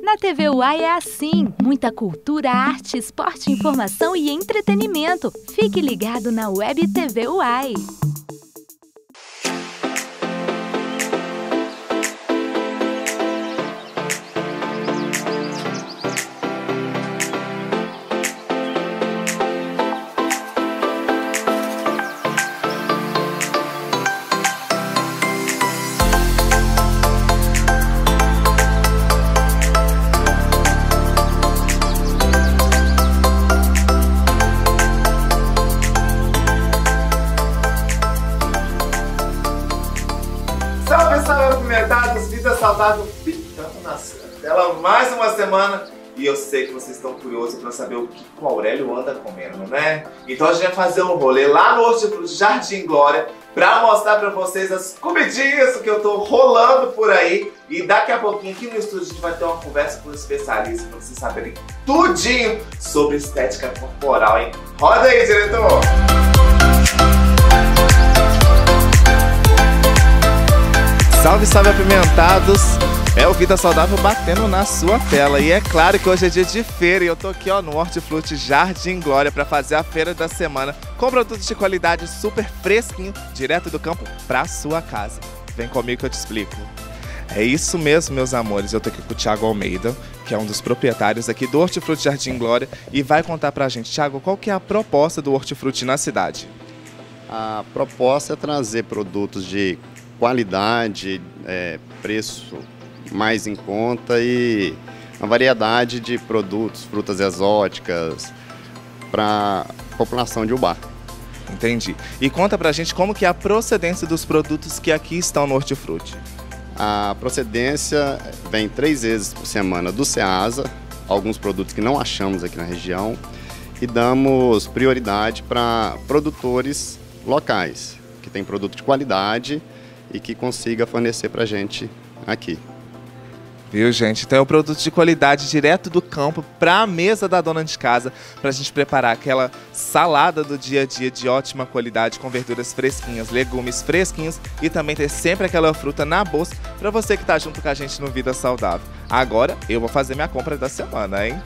Na TV UAI é assim, muita cultura, arte, esporte, informação e entretenimento. Fique ligado na Web TV UAI. Vida saudável pintando na tela mais uma semana e eu sei que vocês estão curiosos para saber o que o Aurélio anda comendo, né? Então a gente vai fazer um rolê lá no Hortifruti Jardim Glória para mostrar para vocês as comidinhas que eu tô rolando por aí e daqui a pouquinho aqui no estúdio a gente vai ter uma conversa com um especialista para vocês saberem tudinho sobre estética corporal, hein? Roda aí, diretor! Salve, salve apimentados! É o Vida Saudável batendo na sua tela. E é claro que hoje é dia de feira e eu tô aqui no Hortifruti Jardim Glória para fazer a feira da semana com produtos de qualidade super fresquinho, direto do campo pra sua casa. Vem comigo que eu te explico. É isso mesmo, meus amores. Eu tô aqui com o Thiago Almeida, que é um dos proprietários aqui do Hortifruti Jardim Glória e vai contar pra gente, Thiago, qual que é a proposta do Hortifruti na cidade? A proposta é trazer produtos de qualidade, preço mais em conta e uma variedade de produtos, frutas exóticas para a população de Ubá. Entendi. E conta pra gente como que é a procedência dos produtos que aqui estão no Hortifruti. A procedência vem 3 vezes por semana do Ceasa, alguns produtos que não achamos aqui na região, e damos prioridade para produtores locais, que tem produto de qualidade e que consiga fornecer pra gente aqui. Viu, gente? Então é um produto de qualidade direto do campo para a mesa da dona de casa, para a gente preparar aquela salada do dia a dia de ótima qualidade com verduras fresquinhas, legumes fresquinhos e também ter sempre aquela fruta na bolsa para você que tá junto com a gente no Vida Saudável. Agora eu vou fazer minha compra da semana, hein?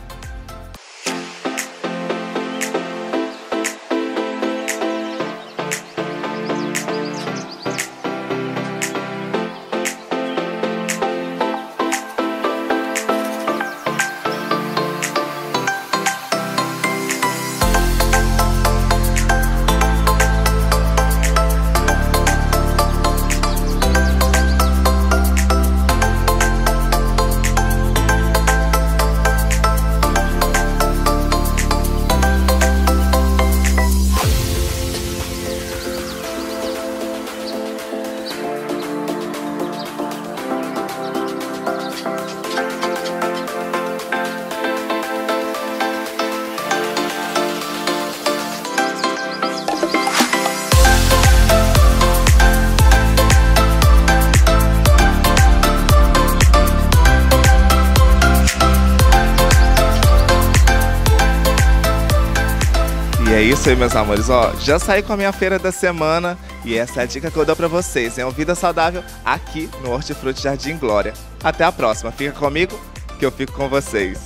E é isso aí, meus amores, já saí com a minha feira da semana e essa é a dica que eu dou pra vocês, é um Vida Saudável aqui no Hortifruti Jardim Glória. Até a próxima, fica comigo que eu fico com vocês.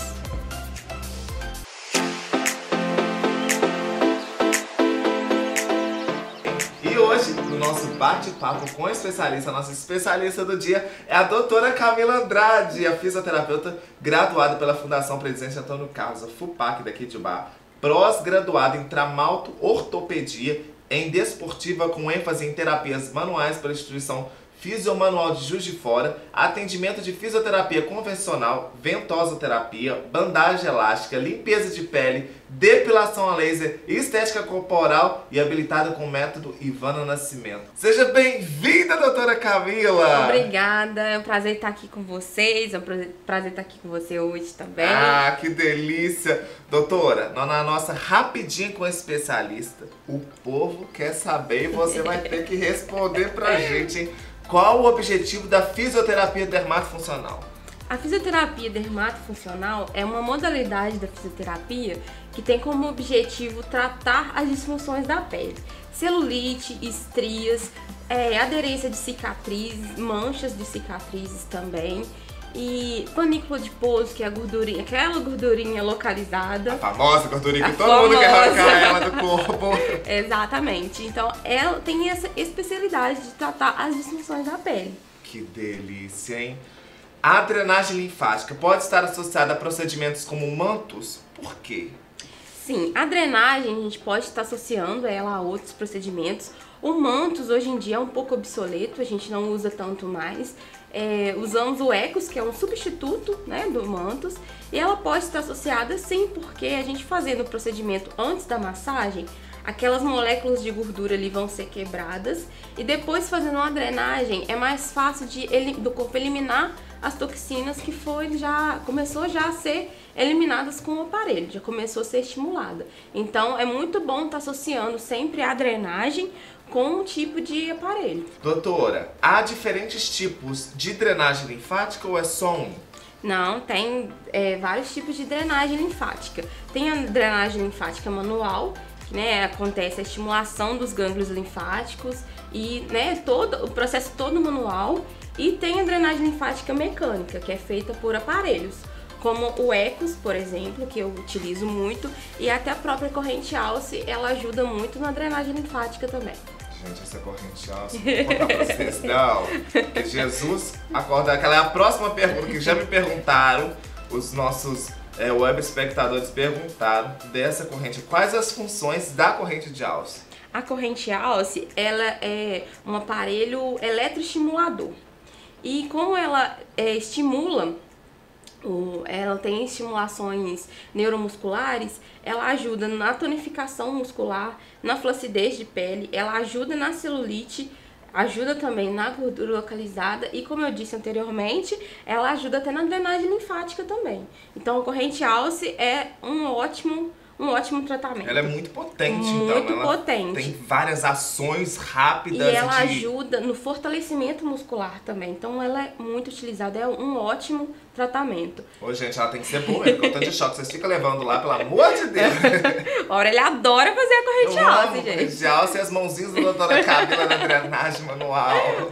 E hoje, no nosso bate-papo com a especialista, a nossa especialista do dia é a doutora Camila Andrade, a fisioterapeuta graduada pela Fundação Presidente Antônio Carlos, a FUPAC daqui de Ubá. Pós-graduada em traumato-ortopedia, em desportiva com ênfase em terapias manuais pela instituição Fisiomanual de Juiz de Fora, atendimento de fisioterapia convencional, ventosoterapia, bandagem elástica, limpeza de pele, depilação a laser, estética corporal e habilitada com o método Ivana Nascimento. Seja bem-vinda, doutora Camila! Obrigada, é um prazer estar aqui com vocês, é um prazer estar aqui com você hoje também. Ah, que delícia! Doutora, na nossa rapidinho com especialista, o povo quer saber e você vai ter que responder pra gente, hein? Qual o objetivo da fisioterapia dermatofuncional? A fisioterapia dermatofuncional é uma modalidade da fisioterapia que tem como objetivo tratar as disfunções da pele. Celulite, estrias, aderência de cicatrizes, manchas de cicatrizes também. E panícula de pouso, que é a gordurinha, aquela gordurinha localizada. A famosa gordurinha que todo mundo quer arrancar ela do corpo. Exatamente. Então, ela tem essa especialidade de tratar as disfunções da pele. Que delícia, hein? A drenagem linfática pode estar associada a procedimentos como mantos? Por quê? Sim, a drenagem a gente pode estar associando ela a outros procedimentos. O mantos hoje em dia é um pouco obsoleto, a gente não usa tanto mais. Usamos o Ecos, que é um substituto, né, do mantos, e ela pode estar associada sim, porque a gente fazendo o procedimento antes da massagem, aquelas moléculas de gordura ali vão ser quebradas, e depois fazendo uma drenagem é mais fácil do corpo eliminar as toxinas que começou a ser eliminadas com o aparelho, já começou a ser estimulada. Então é muito bom estar associando sempre a drenagem com um tipo de aparelho. Doutora, há diferentes tipos de drenagem linfática ou é só um? Não, tem vários tipos de drenagem linfática. Tem a drenagem linfática manual, que, né, acontece a estimulação dos gânglios linfáticos e, né, o processo todo manual. E tem a drenagem linfática mecânica, que é feita por aparelhos, como o Ecos, por exemplo, que eu utilizo muito, e até a própria corrente Alce, ela ajuda muito na drenagem linfática também. Gente, essa corrente Alce, vou contar pra vocês, não, que Jesus acorda, aquela é a próxima pergunta que já me perguntaram, os nossos web espectadores perguntaram dessa corrente, quais as funções da corrente de Alce? A corrente Alce, ela é um aparelho eletroestimulador. E como ela estimula, ela tem estimulações neuromusculares, ela ajuda na tonificação muscular, na flacidez de pele, ela ajuda na celulite, ajuda também na gordura localizada e, como eu disse anteriormente, ela ajuda até na drenagem linfática também. Então a corrente Alce é um ótimo tratamento. Ela é muito potente, muito então. potente. Tem várias ações rápidas. E ela ajuda no fortalecimento muscular também. Então ela é muito utilizada, é um ótimo tratamento. Ô, gente, ela tem que ser boa, porque o tanto de choque vocês ficam levando lá, pelo amor de Deus. A Aurélia adora fazer a corrente Alce, gente. Corrente Alce e as mãozinhas da doutora Camila na drenagem manual.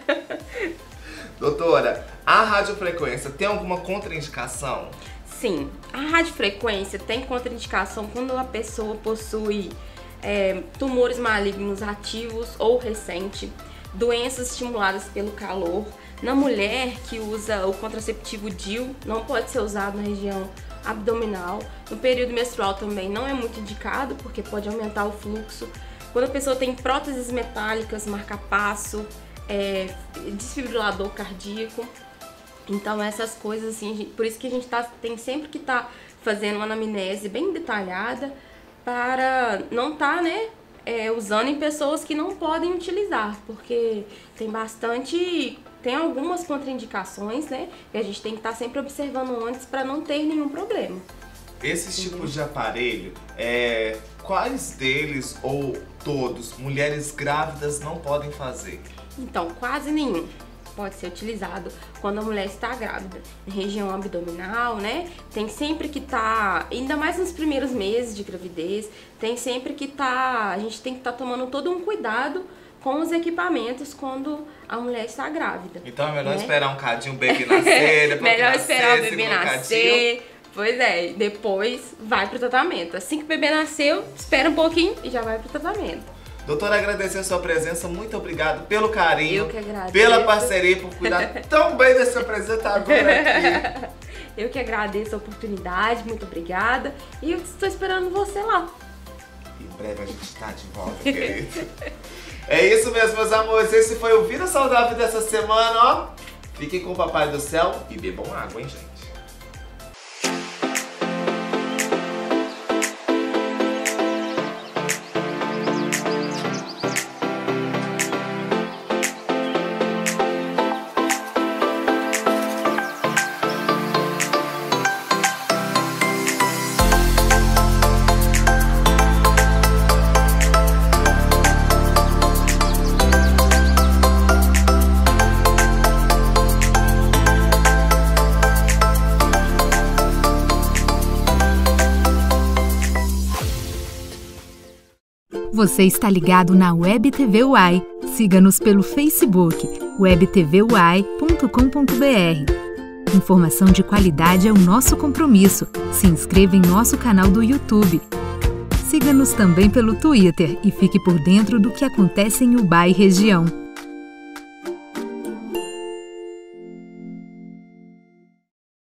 Doutora, a radiofrequência tem alguma contraindicação? Sim, a radiofrequência tem contraindicação quando a pessoa possui tumores malignos ativos ou recentes, doenças estimuladas pelo calor. Na mulher que usa o contraceptivo DIU, não pode ser usado na região abdominal. No período menstrual também não é muito indicado, porque pode aumentar o fluxo. Quando a pessoa tem próteses metálicas, marca-passo, desfibrilador cardíaco. Então essas coisas assim, por isso que a gente tem sempre que estar fazendo uma anamnese bem detalhada para não estar, usando em pessoas que não podem utilizar, porque tem algumas contraindicações, né? E a gente tem que estar sempre observando antes para não ter nenhum problema. Esses tipos de aparelho, quais deles ou todos mulheres grávidas não podem fazer? Então, quase nenhum pode ser utilizado quando a mulher está grávida. Na região abdominal, né? Tem sempre que ainda mais nos primeiros meses de gravidez, a gente tem que estar tomando todo um cuidado com os equipamentos quando a mulher está grávida. Então é melhor esperar um cadinho o bebê nascer, melhor esperar o bebê nascer. Pois é, depois vai pro tratamento. Assim que o bebê nasceu, espera um pouquinho e já vai pro tratamento. Doutora, agradecer a sua presença, muito obrigado pelo carinho, eu que agradeço, pela parceria, por cuidar tão bem desse apresentador aqui. Eu que agradeço a oportunidade, muito obrigada. E eu estou esperando você lá. Em breve a gente está de volta, querido. É isso mesmo, meus amores. Esse foi o Vida Saudável dessa semana, ó. Fiquem com o Papai do Céu e bebam água, hein, gente? Você está ligado na Web TV UAI. Siga-nos pelo Facebook, webtvuai.com.br. Informação de qualidade é o nosso compromisso. Se inscreva em nosso canal do YouTube. Siga-nos também pelo Twitter e fique por dentro do que acontece em Ubá e região.